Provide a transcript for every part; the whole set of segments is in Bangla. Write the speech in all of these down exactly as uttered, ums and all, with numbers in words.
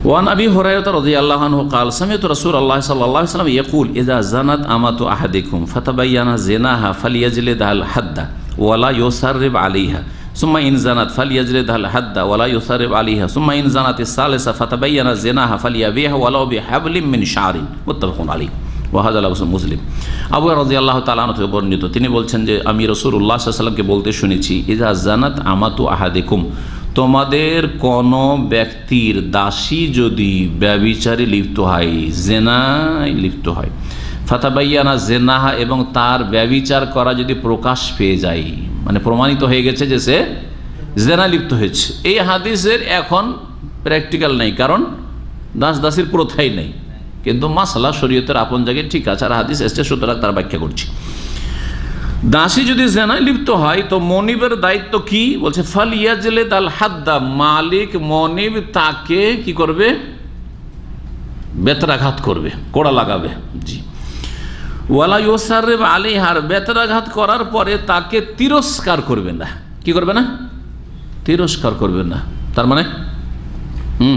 ওয়ান আবি হুরায়রা রাদিয়াল্লাহু আনহু قال سمعت رسول الله صلى الله عليه وسلم يقول اذا زنت امه احدكم فتبين زناها فليجلدها الحد ولا يسرب عليها ثم ان زنت فليجلدها الحد ولا يسرب عليها ثم ان زنت الثالثه فتبين زناها فليبيعها ولو بحبل من شعر متفق عليه ওয়াহাদ আল মুসলিম। আবু রাদিয়াল্লাহু তাআলা আনহু থেকে বর্ণিত, তিনি বলছেন যে আমি রাসূলুল্লাহ সাল্লাল্লাহু আলাইহি ওয়াসাল্লামকে বলতে শুনেছি, ইযা জানাত আমাতু আহাদিকুম, তোমাদের কোন ব্যক্তির দাসী যদি ব্যভিচারে লিপ্ত হয়, জেনায় লিপ্ত হয়, ফাতাবাইয়ানা জেনাহা, এবং তার ব্যভিচার করা যদি প্রকাশ পেয়ে যায়, মানে প্রমাণিত হয়ে গেছে যে সে জেনা লিপ্ত হয়েছে। এই হাদিসের এখন প্র্যাকটিক্যাল নেই, কারণ দাস দাসীর প্রথাই নেই, কিন্তু মাসলা শরীয়তের আপন জায়গায় ঠিক আছে, আর হাদিস এসছে, সুতরাং তার ব্যাখ্যা করছি। দাসী যদি জেনায় লিপ্ত হয় তো মনিবের দায়িত্ব কি বলছে, ফালিয়াজলিদ আল হাদ্দা, মালিক মনিব তাকে কি করবে, বেতরাঘাত করবে, কোড়া লাগাবে। জি। ওয়ালা ইউসারিব আলাইহার, বেতরাঘাত করার পরে তাকে তিরস্কার করবে না। কি করবে না? তিরস্কার করবে না। তার মানে হুম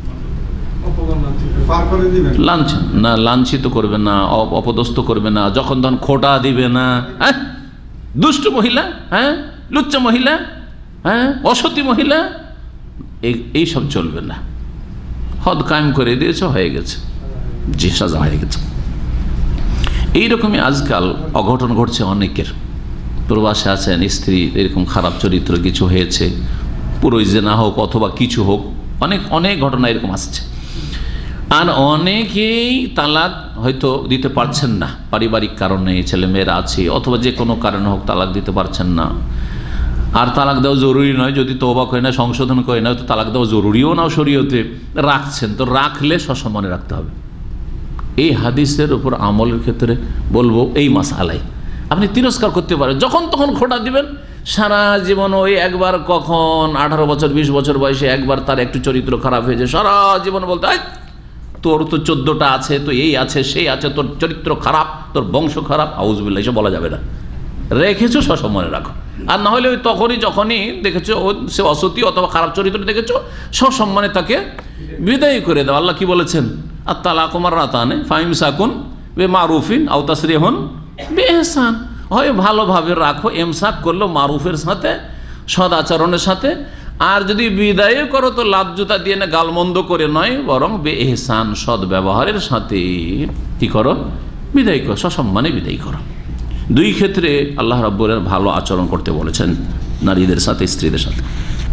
লাঞ্ছন না, লাঞ্ছিত করবে না, অপদস্থ করবে না, যখন তখন খোটা দিবে না, হ্যাঁ, দুষ্ট মহিলা, হ্যাঁ, লুচ্চা মহিলা, হ্যাঁ, অসতী মহিলা, এই সব চলবে না। হদ কায়েম করে দিয়েছে, হয়ে গেছে, জি, সাজা হয়ে গেছে। এইরকমই আজকাল অঘটন ঘটছে অনেকের। প্রবাসে আছেন, স্ত্রী এরকম খারাপ চরিত্র কিছু হয়েছে, পুরোই জেনা হোক অথবা কিছু হোক, অনেক অনেক ঘটনা এরকম আসছে। আর অনেকেই তালাক হয়তো দিতে পারছেন না, পারিবারিক কারণে, ছেলেমেয়েরা আছে, অথবা যে কোনো কারণে হোক তালাক দিতে পারছেন না। আর তালাক দেওয়া জরুরি নয়, যদি তওবা করে না, সংশোধন করে না, তো তালাক দেওয়া জরুরিও না শরীয়তে, রাখছেন তো রাখলে সসম্মানে রাখতে হবে। এই হাদিসের উপর আমলের ক্ষেত্রে বলবো, এই মাসআলায় আপনি তিরস্কার করতে পারেন, যখন তখন খোঁটা দিবেন, সারা জীবন ওই একবার, কখন আঠারো বছর বিশ বছর বয়সে একবার তার একটু চরিত্র খারাপ হয়েছে, সারা জীবন বলতে হয় তোর তো চোদ্দোটা আছে, তো এই আছে সেই আছে, তোর চরিত্র খারাপ, তোর বংশ খারাপ, আউযুবিল্লাহ, এসব বলা যাবে না। রেখেছো সসম্মানে রাখো, আর না হলে ওই তখনই যখনই দেখেছো ও সে অসতী অথবা খারাপ চরিত্র দেখেছো, সসম্মানে তাকে বিদায় করে দাও। আল্লাহ কি বলেছেন, আর তালাকু মাররাতানে ফাইমসাকুন বিমারুফিন আও তাসরিহুন বিইহসান, হয় ভালোভাবে রাখো, এমসাক করলো মারুফের সাথে, সদাচরণের সাথে, আর যদি বিদায় করো তো লাজ্জতা দিয়ে না, গালমন্দ করে নয়, বরং বেএহসান, সদ ব্যবহারের সাথে কি করো, বিদায় করো, সসম্মানে বিদায় করো। দুই ক্ষেত্রে আল্লাহ রাব্বুল আলামিন ভালো আচরণ করতে বলেছেন নারীদের সাথে, স্ত্রীদের সাথে।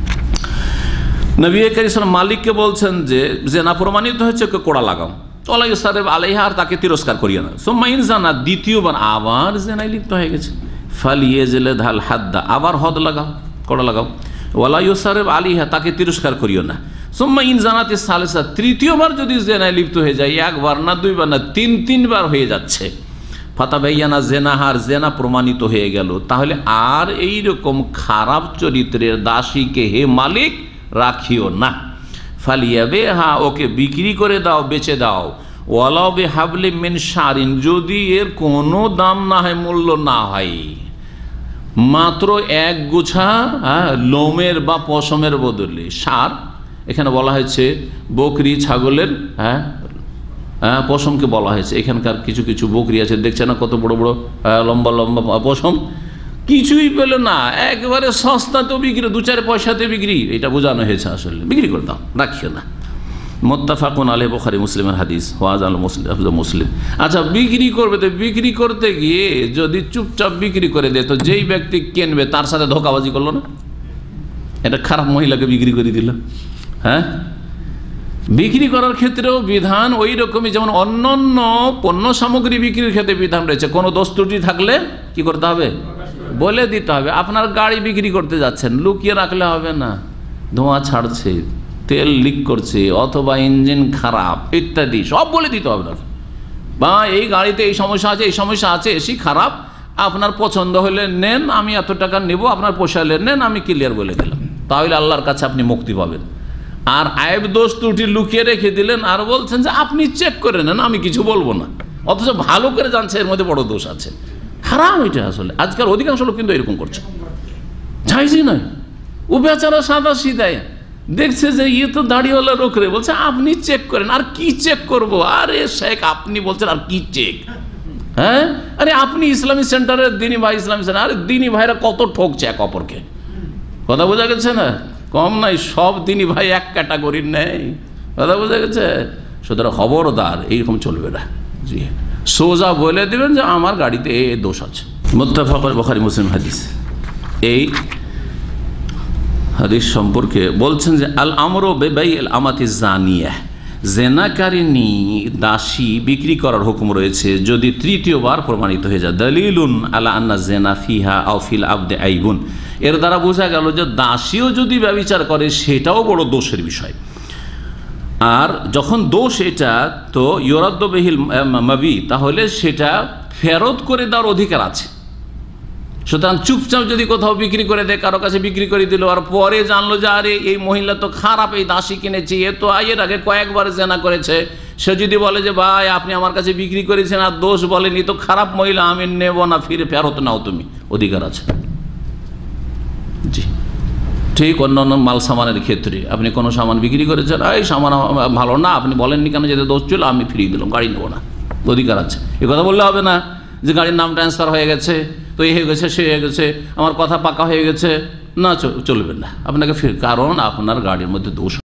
নবী কারীম সাল্লাল্লাহু মালিককে বলছেন যে জেনা প্রমাণিত হয়েছে, ওকে কোড়া লাগাও, ওয়ালা ইউসারিব আলাইহা, আর তাকে তিরস্কার করিও না। সুম্মা ইন জানা, দ্বিতীয়বার আবার জেনায় লিপ্ত হয়ে গেছে, ফালিয়াজলিদহাল হাদ্দা, আবার হদ লাগাও, কোড়া লাগাও, ওয়ালা ইউসারিব আলাইহা, তাকে তিরস্কার করিও না। সুম্মা ইন জানাতিস সালিসা, তৃতীয়বার যদি জেনায় লিপ্ত হয়ে যায়, একবার না, দুইবার না, তিন তিনবার হয়ে যাচ্ছে, ফাতাবাইয়ানা জেনাহার, জেনা প্রমাণিত হয়ে গেল, তাহলে আর এই রকম খারাপ চরিত্রের দাসীকে হে মালিক রাখিও না। ফালিয়াবিহা, ওকে বিক্রি করে দাও, বেচে দাও, ওয়ালাউ বিহাবলিম মিন শারিন, যদি এর কোনো দাম না হয়, মূল্য না হয়, মাত্র এক গুছা লোমের বা পশমের বদলে। সার এখানে বলা হয়েছে বকরি, ছাগলের, হ্যাঁ হ্যাঁ পশমকে বলা হয়েছে। এখানকার কিছু কিছু বকরি আছে, দেখছে না কত বড় বড় লম্বা লম্বা পশম, কিছুই পেল না, একেবারে সস্তাতে বিক্রি, দু চার পয়সাতে বিক্রি, এটা বোঝানো হয়েছে, আসলে বিক্রি করে দাও, রাখিও না। মুত্তাফাকুন আলাইহি, বুখারী মুসলিমের হাদিস, ওয়াজাল মুসলিম মুসলিম। আচ্ছা, বিক্রি করবে তো বিক্রি করতে গিয়ে যদি চুপচাপ বিক্রি করে দেয়, তো যেই ব্যক্তি কিনবে তার সাথে ধোঁকাবাজি করলো না, এটা খারাপ মহিলাকে বিক্রি করে দিল। হ্যাঁ, বিক্রি করার ক্ষেত্রেও বিধান ওই রকমই, যেমন অন্য অন্য পণ্য সামগ্রী বিক্রির ক্ষেত্রে বিধান রয়েছে। কোনো দোষ ত্রুটি থাকলে কি করতে হবে, বলে দিতে হবে। আপনার গাড়ি বিক্রি করতে যাচ্ছেন, লুকিয়ে রাখলে হবে না, ধোঁয়া ছাড়ছে, তেল লিক করছে, অথবা ইঞ্জিন খারাপ ইত্যাদি সব বলে দিতে হবে না। বা এই গাড়িতে এই সমস্যা আছে, এই সমস্যা আছে, এসি খারাপ, আপনার পছন্দ হলে নেন, আমি এত টাকা নেব, আপনার পোষালে নেন, আমি ক্লিয়ার বলে দিলাম, তাহলে আল্লাহর কাছে আপনি মুক্তি পাবেন। আর আয়েব দোষ ত্রুটি লুকিয়ে রেখে দিলেন, আর বলছেন যে আপনি চেক করে নেন, আমি কিছু বলবো না, অথচ ভালো করে জানছে এর মধ্যে বড় দোষ আছে। হারাম এটা। আসলে আজকাল অধিকাংশ লোক কিন্তু এরকম করছে, জায়েজই নয়। ও বেচারা সাদা সিধায়, দেখছে যে ইয়ে তো দাড়িওয়ালা লোক রে, বলছে আপনি চেক করেন। আর কি চেক করব? আরে শেখ আপনি বলছেন আর কি চেক? হ্যাঁ, আরে আপনি ইসলামী সেন্টারের দিনী ভাই, ইসলামী সেন্টার, আরে দিনী ভাইরা কত ঠকছে এক অপরকে, কথা বোঝা গেছে না? কম নাই, সব দিনী ভাই এক ক্যাটাগরির নেই, কথা বোঝা গেছে? সুতরাং খবরদার এইরকম চলবে না। জি, সোজা বলে দেবেন যে আমার গাড়িতে এ দোষ আছে। মুত্তাফাক বুখারী মুসলিম হাদিস। এই হাদিস সম্পর্কে বলছেন যে আল আমরু বিবাইল আমাতি জানিয়া, জেনাকারিনী দাসী বিক্রি করার হুকুম রয়েছে যদি তৃতীয়বার প্রমাণিত হয়ে যায়। দলিলুন আলা আন্না জেনা ফিহা আও ফিল আবদে আইবুন, এর দ্বারা বোঝা গেল যে দাসীও যদি ব্যভিচার করে সেটাও বড় দোষের বিষয়। আর যখন দোষ এটা, তো ইউরাদ্দু বিহিল মাবি, তাহলে সেটা ফেরত করে দেওয়ার অধিকার আছে। সুতরাং চুপচাপ যদি কোথাও বিক্রি করে দেয়, কারো কাছে বিক্রি করে দিল, আর পরে জানলো যে আরে এই মহিলা তো খারাপ, এই দাসী কিনেছি, এ তো এর আগে কয়েকবার জেনা করেছে, সে যদি বলে যে ভাই আপনি আমার কাছে বিক্রি করেছেন আর দোষ বলেনি, তো খারাপ মহিলা, আমি নেব না, ফিরে ফেরত নাও, তুমি, অধিকার আছে। জি, ঠিক অন্য অন্য মাল সামানের ক্ষেত্রে আপনি কোনো সামান বিক্রি করেছেন, এই সামান ভালো না, আপনি বলেননি কেন, যেতে দোষ ছিল, আমি ফিরিয়ে দিলাম, গাড়ি নেবো না, অধিকার আছে। এ কথা বললে হবে না যে গাড়ির নাম ট্রান্সফার হয়ে গেছে, তো এই হয়ে গেছে, সে হয়ে গেছে, আমার কথা পাকা হয়ে গেছে, না, চলবে না আপনাকে ফির, কারণ আপনার গাড়ির মধ্যে দোষ